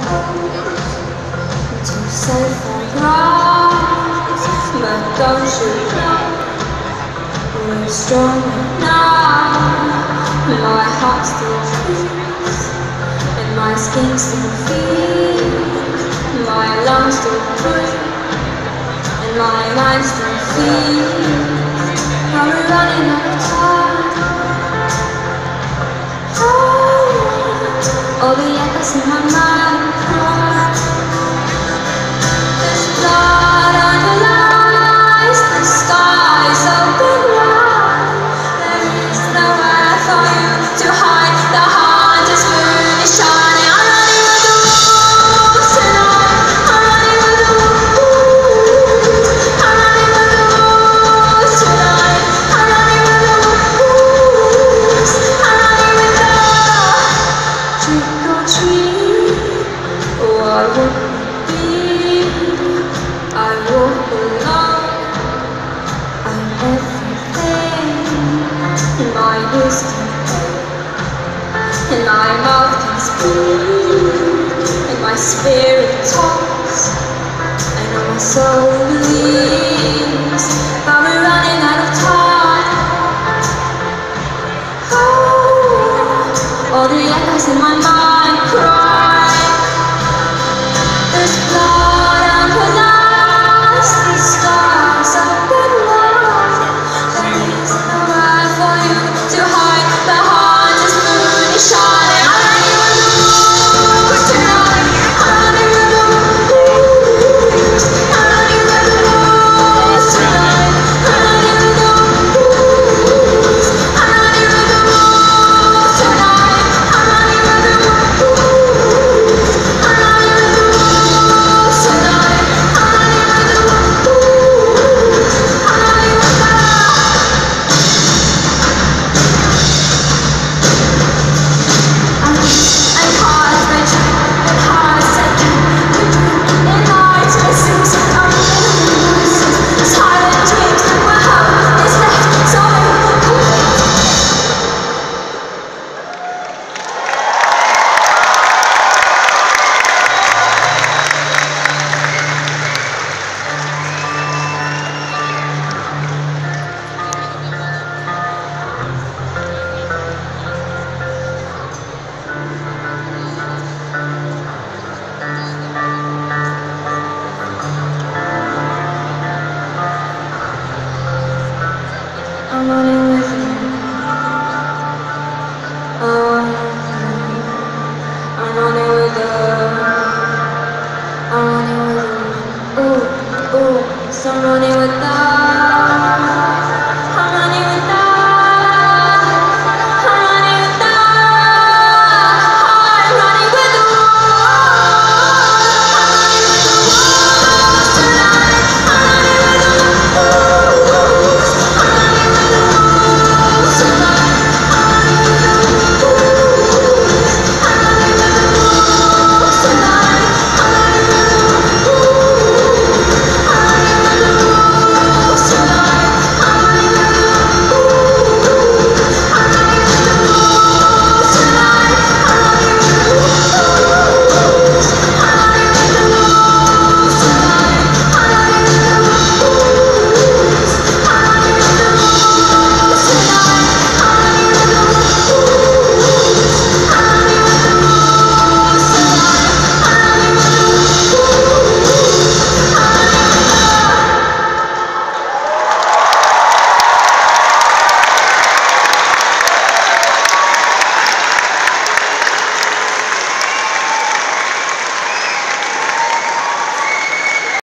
to safe and rise, but don't you know we're stronger now? My heart still beats, and my skin still feels, my lungs still breathe, and my mind still feels. Now we're running out of time. All the echoes in my mind cry. There's blood on your eyes, the sky's open wide. There is nowhere for you to hide. The haunted moon is shining. I'm running with the wolves tonight. I'm running with the wolves. I'm running with the wolves tonight. I'm running with the wolves. I'm running with the trick or treat. What would it be? I walk alone. I'm everything. And my ears can hear, and my mouth can speak, and my spirit talks, and my soul believes.